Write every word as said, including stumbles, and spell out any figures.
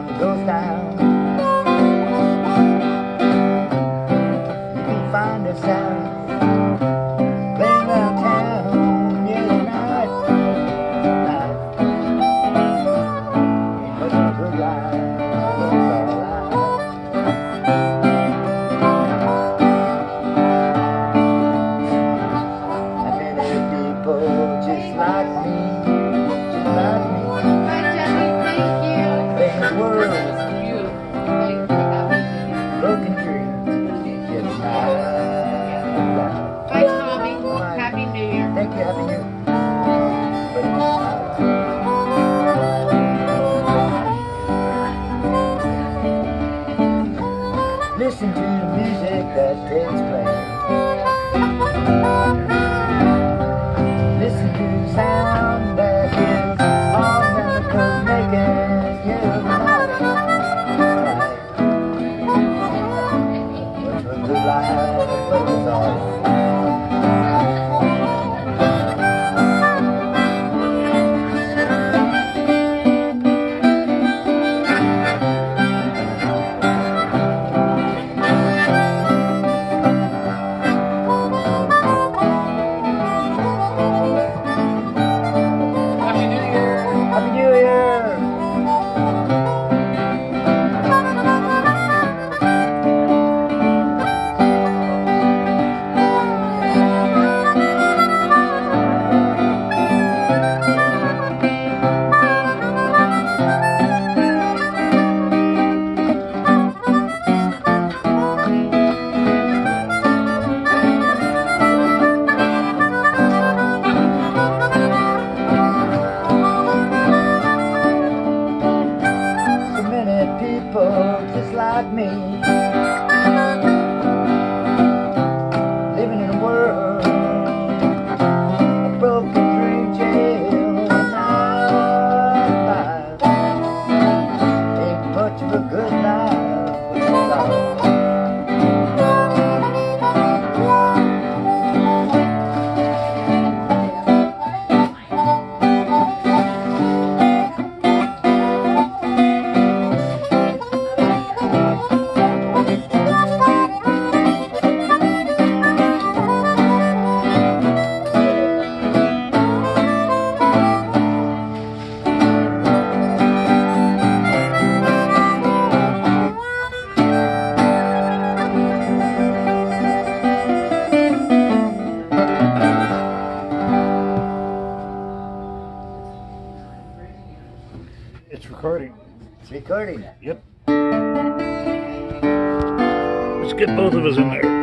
sun goes down, you can find us out playing around town, yeah, tonight, night. Ain't much of a good life, it's all life. I met people just like me, just like me. World, broken dreams, get mine. Thanks, Tommy. Happy New Year. Thank you, Happy New Year. Listen to the music that takes place. Listen to the sound that is all that could make it. Just like me, living in a world, a broken dream jail, and life ain't much of a good life, but it's all. It's recording. It's recording. Yep. Let's get both of us in there.